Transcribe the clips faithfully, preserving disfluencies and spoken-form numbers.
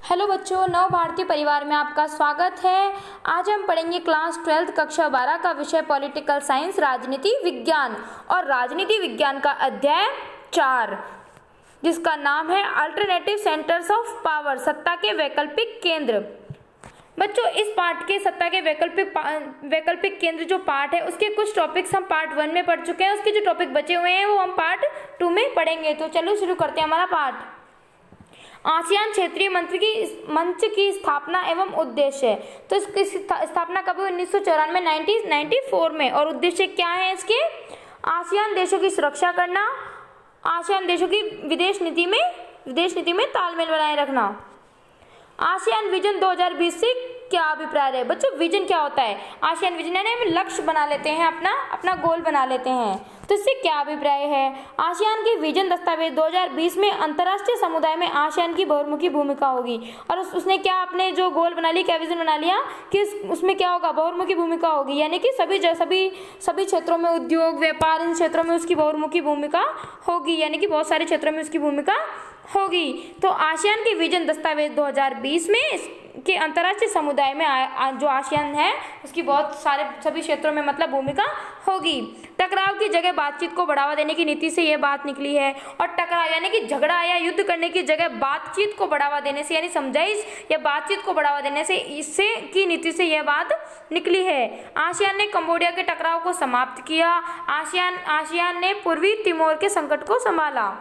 Hello बच्चों, नव भारतीय परिवार में आपका स्वागत है। आज हम पढ़ेंगे क्लास ट्वेल्थ कक्षा बारह का विषय पॉलिटिकल साइंस राजनीति विज्ञान और राजनीति विज्ञान का अध्याय चार, जिसका नाम है अल्टरनेटिव सेंटर्स ऑफ पावर, सत्ता के वैकल्पिक केंद्र। बच्चों, इस पार्ट के सत्ता के वैकल्पिक वैकल्पिक केंद्र जो पार्ट है उसके कुछ टॉपिक्स हम पार्ट वन में पढ़ चुके हैं। उसके जो टॉपिक बचे हुए हैं वो हम पार्ट टू में पढ़ेंगे। तो चलो शुरू करते हैं हमारा पार्ट। आसियान क्षेत्रीय मंच की मंच की स्थापना एवं उद्देश्य। तो इसकी स्थापना कब हुई? उन्नीस सौ चौरानवे नाइनटीन नाइन्टी फोर में। और उद्देश्य क्या है इसके? आसियान देशों की सुरक्षा करना, आसियान देशों की विदेश नीति में विदेश नीति में तालमेल बनाए रखना। आसियान विजन दो हज़ार बीस से क्या अभिप्राय है? बच्चों, विजन क्या होता है? आसियान विजन यानी हम लक्ष्य बना लेते हैं, अपना अपना गोल बना लेते हैं। तो इससे क्या अभिप्राय है? आसियान के विजन दस्तावेज दो हज़ार बीस में अंतर्राष्ट्रीय समुदाय में आसियान की बहुमुखी भूमिका होगी। और उस, उसने क्या अपने जो गोल बना लिया, क्या विजन बना लिया कि उस, उसमें क्या होगा? बहुमुखी भूमिका होगी, यानी कि सभी सभी सभी क्षेत्रों में उद्योग व्यापार इन क्षेत्रों में उसकी बहुमुखी भूमिका होगी, यानी कि बहुत सारे क्षेत्रों में उसकी भूमिका होगी। तो आसियान के विजन दस्तावेज दो हज़ार बीस में के अंतर्राष्ट्रीय समुदाय में आ, आ, जो आसियान है उसकी बहुत सारे सभी क्षेत्रों में मतलब भूमिका होगी। टकराव की जगह बातचीत को बढ़ावा देने की नीति से यह बात निकली है। और टकराव यानी कि झगड़ा या युद्ध करने की जगह बातचीत को बढ़ावा देने से, यानी समझाइश या बातचीत को बढ़ावा देने से इससे की नीति से यह बात निकली है। आसियान ने कंबोडिया के टकराव को समाप्त किया। आसियान आसियान ने पूर्वी तिमोर के संकट को संभाला।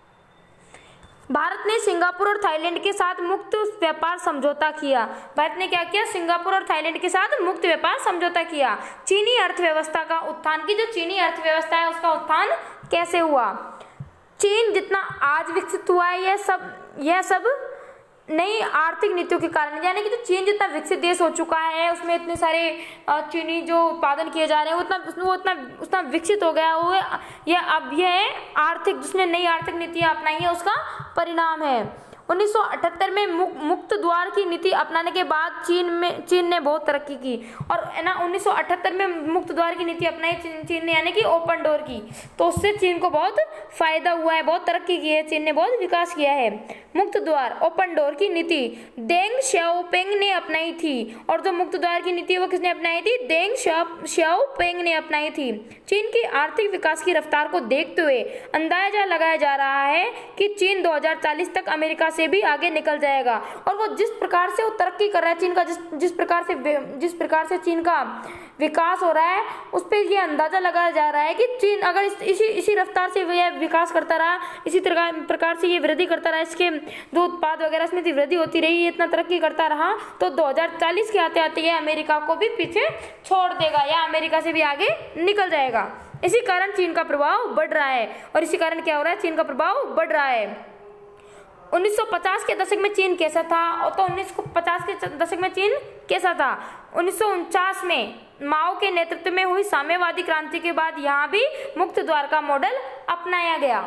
भारत ने सिंगापुर और थाईलैंड के साथ मुक्त व्यापार समझौता किया। भारत ने क्या किया? सिंगापुर और थाईलैंड के साथ मुक्त व्यापार समझौता किया। चीनी अर्थव्यवस्था का उत्थान की जो चीनी अर्थव्यवस्था है उसका उत्थान कैसे हुआ? चीन जितना आज विकसित हुआ है यह सब यह सब नई आर्थिक नीतियों के कारण, यानी कि जो चीन जितना विकसित देश हो चुका है उसमें इतने सारे चीनी जो उत्पादन किए जा रहे हैं उतना उसमें वो उतना उतना विकसित हो गया वो यह अब यह आर्थिक जिसने नई आर्थिक नीतियां अपनाई है उसका परिणाम है। उन्नीस सौ अठहत्तर में मुक्त द्वार की नीति अपनाने के बाद चीन में चीन ने बहुत तरक्की की। और है ना, उन्नीस सौ अठहत्तर में मुक्त द्वार की नीति अपनाई चीन ने, यानी कि ओपन डोर की। तो उससे चीन को बहुत फायदा हुआ है, बहुत तरक्की की है, चीन ने बहुत विकास किया है। मुक्त द्वार ओपन डोर की नीति देंग श्याओपेंग ने अपनाई थी। और जो मुक्त द्वार की नीति वो किसने अपनाई थी? देंग श्याओपेंग ने अपनाई थी। चीन की आर्थिक विकास की रफ्तार को देखते हुए अंदाजा लगाया जा रहा है कि चीन दो हज़ार चालीस तक अमेरिका से भी आगे निकल जाएगा। और वो जिस प्रकार से वो तरक्की कर रहा है चीन का, जिस जिस प्रकार से जिस प्रकार से चीन का विकास हो रहा है उस पर यह अंदाजा लगाया जा रहा है कि चीन अगर इस, इसी इसी रफ्तार से यह विकास करता रहा, इसी तरह प्रकार से ये वृद्धि करता रहा, इसके जो उत्पाद वगैरह इसमें वृद्धि होती रही, इतना तरक्की करता रहा, तो दो हज़ार चालीस के आते आते ये अमेरिका को भी पीछे छोड़ देगा या अमेरिका से भी आगे निकल जाएगा। इसी कारण चीन का प्रभाव बढ़ रहा है। और इसी कारण क्या हो रहा है? चीन का प्रभाव बढ़ रहा है। उन्नीस सौ पचास के दशक में चीन कैसा था? और तो उन्नीस सौ पचास के दशक में चीन कैसा था? उन्नीस सौ उनचास में माओ के नेतृत्व में हुई साम्यवादी क्रांति के बाद यहाँ भी मुक्त द्वार का मॉडल अपनाया गया।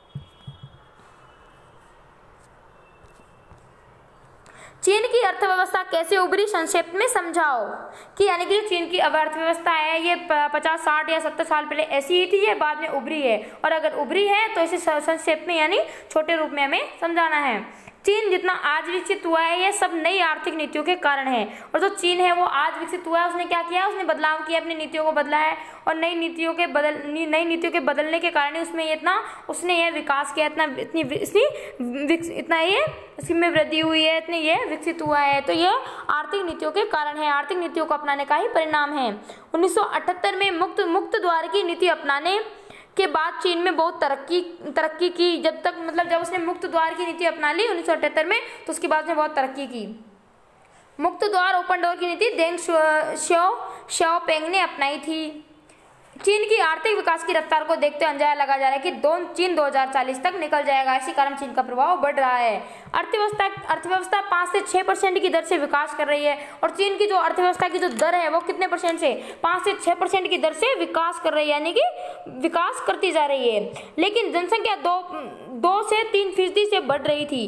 चीन की अर्थव्यवस्था कैसे उभरी, संक्षेप में समझाओ। कि यानी कि चीन की अर्थव्यवस्था है ये पचास साठ या सत्तर साल पहले ऐसी ही थी, ये बाद में उभरी है। और अगर उभरी है तो इसे संक्षेप में यानी छोटे रूप में हमें समझाना है। चीन जितना आज विकसित हुआ है यह सब नई आर्थिक नीतियों के कारण है। और जो चीन है वो आज विकसित हुआ है उसने क्या किया? उसने बदलाव किया, अपनी नीतियों को बदला है। और नई नीतियों के बदल नई नीतियों के बदलने के कारण ही उसमें इतना उसने यह विकास किया, इतना इतनी इतनी इतना ये इसमें वृद्धि हुई है, इतनी ये विकसित हुआ है। तो यह आर्थिक नीतियों के कारण है, आर्थिक नीतियों को अपनाने का ही परिणाम है। उन्नीस सौ अठहत्तर में मुक्त मुक्त द्वार की नीति अपनाने के बाद चीन में बहुत तरक्की तरक्की की। जब तक मतलब जब उसने मुक्त द्वार की नीति अपना ली उन्नीस सौ अठहत्तर में, तो उसके बाद उसने बहुत तरक्की की। मुक्त द्वार ओपन डोर की नीति देंग श्याओपेंग ने अपनाई थी। चीन की आर्थिक विकास की रफ्तार को देखते हुए अंदाजा लगाया जा रहा है कि दो चीन दो हज़ार चालीस तक निकल जाएगा। इसी कारण चीन का प्रभाव बढ़ रहा है। अर्थव्यवस्था अर्थव्यवस्था पाँच से छह परसेंट की दर से विकास कर रही है। और चीन की जो अर्थव्यवस्था की जो दर है वो कितने परसेंट से? पाँच से छह परसेंट की दर से विकास कर रही है, यानी कि विकास करती जा रही है। लेकिन जनसंख्या दो दो से तीन फीसदी से बढ़ रही थी।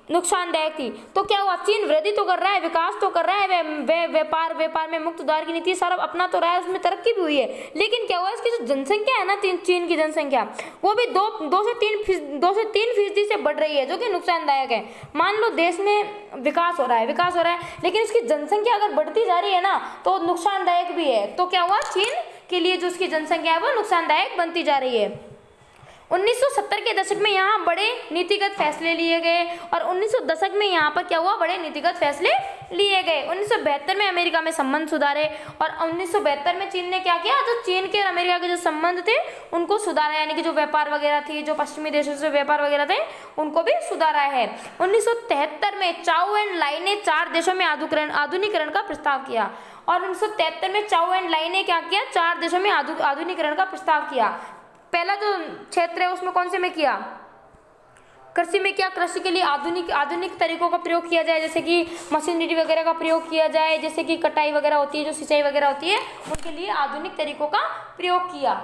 नुकसानदायक थी। तो क्या हुआ, चीन वृद्धि तो कर रहा है, विकास तो कर रहा है, वे, वे, व्यापार व्यापार में मुक्त द्वार की नीति सारा अपना तो रहा है, उसमें तरक्की भी हुई है, लेकिन क्या हुआ, इसकी जो जनसंख्या है ना, चीन की जनसंख्या वो भी दो दो से तीन दो से तीन फीसदी से बढ़ रही है, जो कि नुकसानदायक है। मान लो देश में विकास हो रहा है विकास हो रहा है लेकिन इसकी जनसंख्या अगर बढ़ती जा रही है ना, तो नुकसानदायक भी है। तो क्या हुआ, चीन के लिए जो उसकी जनसंख्या है वो नुकसानदायक बनती जा रही है। उन्नीस सौ सत्तर के दशक में यहाँ बड़े नीतिगत फैसले लिए गए और उन्नीस सौ दशक में यहाँ पर क्या हुआ, बड़े नीतिगत फैसले लिए गए। उन्नीस सौ बहत्तर में अमेरिका में संबंध सुधारे और उन्नीस सौ बहत्तर में चीन ने क्या किया, जो चीन के और अमेरिका के जो संबंध थे उनको सुधारा, यानी कि जो व्यापार वगैरह थी, जो पश्चिमी देशों से व्यापार वगैरह थे उनको भी सुधारा है। उन्नीस सौ तिहत्तर में चाओ एंड लाई ने चार देशों में आधुनिकीकरण का प्रस्ताव किया और उन्नीस सौ तिहत्तर में चाओ एंड लाई ने क्या किया, चार देशों में आधुनिकीकरण का प्रस्ताव किया। पहला जो क्षेत्र है उसमें कौन से में किया, कृषि में किया। कृषि के लिए आधुनिक आधुनिक तरीकों का प्रयोग किया जाए, जैसे कि मशीनरी वगैरह का प्रयोग किया जाए, जैसे कि कटाई वगैरह होती है, जो सिंचाई वगैरह होती है, उनके लिए आधुनिक तरीकों का प्रयोग किया।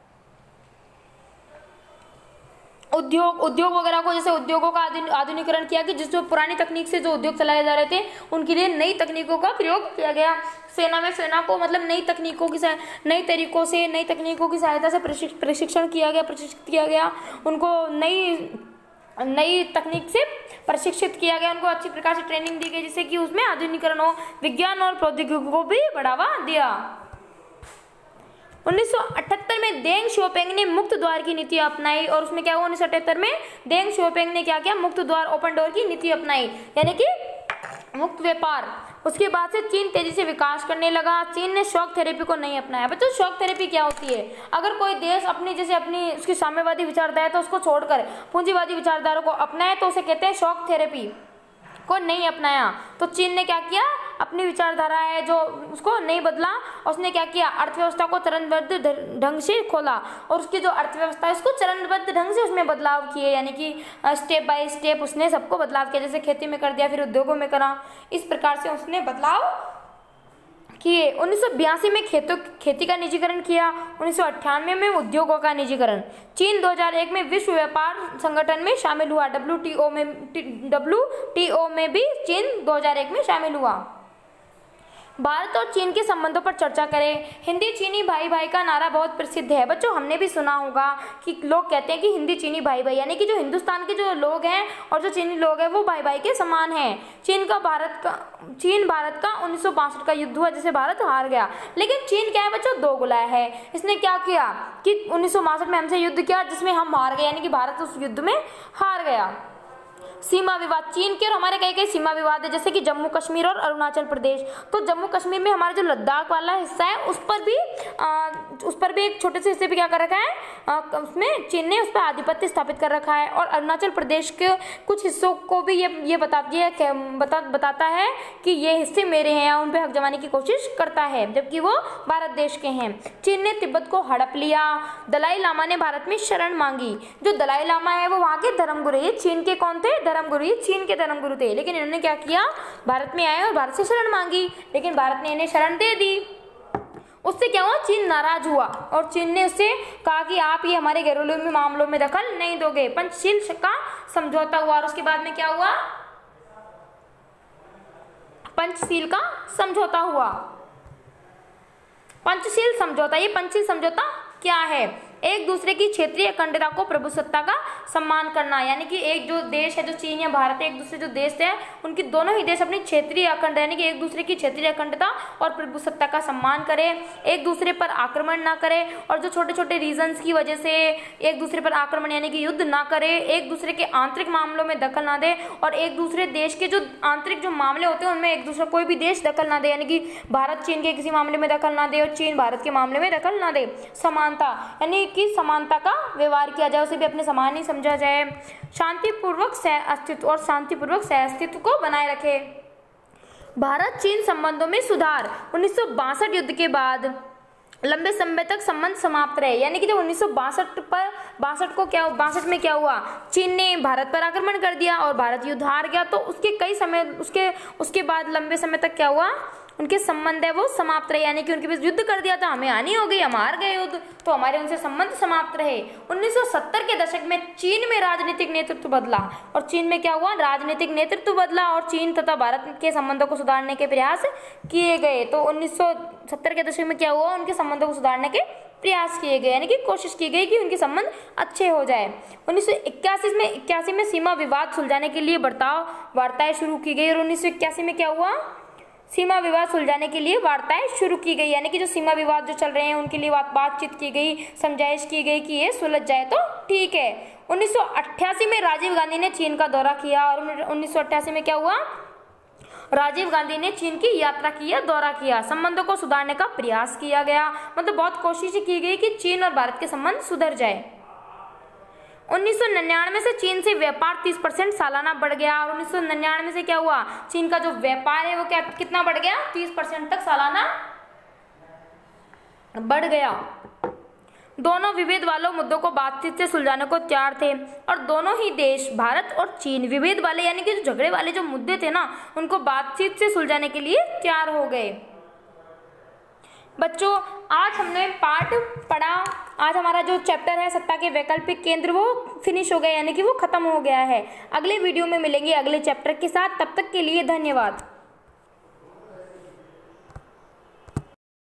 उद्योग उद्योग वगैरह को, जैसे उद्योगों का आधुनिकीकरण किया कि जिस जो पुरानी तकनीक से जो उद्योग चलाए जा रहे थे उनके लिए नई तकनीकों का प्रयोग किया गया। सेना में सेना को मतलब नई तकनीकों की नई तरीकों से नई तकनीकों की सहायता से प्रशिक्षण किया गया प्रशिक्षित किया गया उनको नई नई तकनीक से प्रशिक्षित किया गया, उनको अच्छी प्रकार से ट्रेनिंग दी गई जिससे कि उसमें आधुनिकीकरण हो, विज्ञान और प्रौद्योगिकी को भी बढ़ावा दिया। उन्नीस सौ अठहत्तर में देंग शिओपिंग ने मुक्त द्वार की नीति अपनाई और उसमें क्या हुआ, उन्नीस सौ अठहत्तर में देंग शिओपिंग ने क्या किया, मुक्त द्वार ओपन डोर की नीति अपनाई, यानी कि मुक्त व्यापार। उसके बाद से चीन तेजी से विकास करने लगा। चीन ने शॉक थेरेपी को नहीं अपनाया। बच्चों शॉक थेरेपी क्या होती है, अगर कोई देश अपनी जैसे अपनी उसकी साम्यवादी विचारधारा है तो उसको छोड़कर पूंजीवादी विचारधारा को अपनाए तो उसे कहते हैं शॉक थेरेपी को नहीं अपनाया। तो चीन ने क्या किया, अपनी विचारधारा है जो उसको नहीं बदला, उसने क्या किया, अर्थव्यवस्था को चरणबद्ध ढंग से खोला और उसकी जो अर्थव्यवस्था है उसको चरणबद्ध ढंग से उसमें बदलाव किए, यानी कि स्टेप बाय स्टेप उसने सबको बदलाव किया, जैसे खेती में कर दिया, फिर उद्योगों में करा, इस प्रकार से उसने बदलाव किए। उन्नीस सौ बयासी में खेतों खेती का निजीकरण किया। उन्नीस सौ अट्ठानवे में उद्योगों का निजीकरण। चीन दो हज़ार एक में विश्व व्यापार संगठन में शामिल हुआ, डब्ल्यू टी ओ में डब्ल्यू टी ओ में भी चीन दो हज़ार एक में शामिल हुआ। भारत और चीन के संबंधों पर चर्चा करें। हिंदी चीनी भाई भाई का नारा बहुत प्रसिद्ध है। बच्चों हमने भी सुना होगा कि लोग कहते हैं कि हिंदी चीनी भाई भाई, यानी कि जो हिंदुस्तान के जो लोग हैं और जो चीनी लोग हैं वो भाई भाई के समान हैं। चीन का भारत का चीन भारत का उन्नीस सौ बासठ का युद्ध हुआ जिसे भारत हार गया, लेकिन चीन क्या है बच्चों, दो गुला है। इसने क्या किया कि उन्नीस सौ बासठ में हमसे युद्ध किया जिसमें हम हार गए, यानी कि भारत उस युद्ध में हार गया। सीमा विवाद, चीन के और हमारे कई कई सीमा विवाद है, जैसे कि जम्मू कश्मीर और अरुणाचल प्रदेश। तो जम्मू कश्मीर में हमारा जो लद्दाख वाला हिस्सा है उस पर भी आ, उस पर भी एक छोटे से हिस्से पे क्या कर रखा है, आ, उसमें चीन ने उस पर आधिपत्य स्थापित कर रखा है। और अरुणाचल प्रदेश के कुछ हिस्सों को भी ये ये बताती है बता, बताता है कि ये हिस्से मेरे हैं या उन पर हक जमाने की कोशिश करता है, जबकि वो भारत देश के हैं। चीन ने तिब्बत को हड़प लिया। दलाई लामा ने भारत में शरण मांगी। जो दलाई लामा है वो वहाँ के धर्मगुरु, ये चीन के कौन थे, धर्मगुरु, ये चीन के धर्मगुरु थे, लेकिन इन्होंने क्या किया, भारत में आए और भारत से शरण मांगी, लेकिन भारत ने इन्हें शरण दे दी। उससे क्या हुआ, चीन नाराज हुआ और चीन ने उससे कहा कि आप ये हमारे घरेलू मामलों में दखल नहीं दोगे। पंचशील का समझौता हुआ और उसके बाद में क्या हुआ, पंचशील का समझौता हुआ। पंचशील समझौता, ये पंचशील समझौता क्या है, एक दूसरे की क्षेत्रीय अखंडता को प्रभुसत्ता का सम्मान करना, यानी कि एक जो देश है जो चीन या भारत है, एक दूसरे जो देश है उनकी दोनों ही देश अपनी क्षेत्रीय अखंडता यानी कि एक दूसरे की क्षेत्रीय अखंडता और प्रभुसत्ता का सम्मान करें, एक दूसरे पर आक्रमण ना करें और जो छोटे छोटे रीजंस की वजह से एक दूसरे पर आक्रमण यानी कि युद्ध ना करें, एक दूसरे के आंतरिक मामलों में दखल ना दे और एक दूसरे देश के जो आंतरिक जो मामले होते हैं उनमें एक दूसरा कोई भी देश दखल ना दे, यानी कि भारत चीन के किसी मामले में दखल ना दे और चीन भारत के मामले में दखल ना दे। समानता यानी कि समानता का व्यवहार किया जाए, उसे भी अपने समान ही समझा जाए। शांतिपूर्वक सह अस्तित्व और शांतिपूर्वक सह अस्तित्व को बनाए रखे। भारत चीन संबंधों में सुधार। उन्नीस सौ बासठ युद्ध के बाद लंबे समय तक संबंध समाप्त रहे, यानी कि जब उन्नीस सौ बासठ पर बासठ को क्या बासठ में क्या हुआ, चीन ने भारत पर आक्रमण कर दिया और भारत युद्ध हार गया, तो उसके कई समय उसके उसके बाद लंबे समय तक क्या हुआ, उनके संबंध है वो समाप्त रहे, यानी कि उनके बीच युद्ध कर दिया था, हमें हानि हो गई, हम हार गए युद्ध, तो हमारे उनसे संबंध समाप्त रहे। उन्नीस सौ सत्तर के दशक में चीन में राजनीतिक नेतृत्व बदला, और चीन में क्या हुआ, राजनीतिक नेतृत्व बदला और चीन तथा भारत के संबंधों को सुधारने के प्रयास किए गए। तो उन्नीस सौ सत्तर के दशक में क्या हुआ, उनके संबंधों को सुधारने के प्रयास किए गए, यानी कि कोशिश की गई कि उनके संबंध अच्छे हो जाए। उन्नीस सौ इक्यासी में इक्यासी में सीमा विवाद सुलझाने के लिए बर्ताव वार्ताएं शुरू की गई, और उन्नीस सौ इक्यासी में क्या हुआ, सीमा विवाद सुलझाने के लिए वार्ताएं शुरू की गई, यानी कि जो सीमा विवाद जो चल रहे हैं उनके लिए बात बातचीत की गई, समझाइश की गई कि ये सुलझ जाए तो ठीक है। उन्नीस सौ अट्ठासी में राजीव गांधी ने चीन का दौरा किया, और उन्नीस सौ अट्ठासी में क्या हुआ, राजीव गांधी ने चीन की यात्रा की या दौरा किया, संबंधों को सुधारने का प्रयास किया गया, मतलब बहुत कोशिश की गई कि चीन और भारत के संबंध सुधर जाए। उन्नीस सौ निन्यानवे से चीन से व्यापार तीस परसेंट सालाना बढ़ गया, और उन्नीस सौ निन्यानवे से क्या हुआ, चीन का जो व्यापार है वो क्या कितना बढ़ गया, तीस परसेंट तक सालाना बढ़ गया। दोनों विभेद वालों मुद्दों को बातचीत से सुलझाने को तैयार थे, और दोनों ही देश भारत और चीन विभेद वाले यानी कि जो झगड़े वाले जो मुद्दे थे ना उनको बातचीत से सुलझाने के लिए तैयार हो गए। बच्चों आज हमने पाठ पढ़ा, आज हमारा जो चैप्टर है सत्ता के वैकल्पिक केंद्र वो फिनिश हो गया, यानी कि वो खत्म हो गया है। अगले वीडियो में मिलेंगे अगले चैप्टर के साथ, तब तक के लिए धन्यवाद।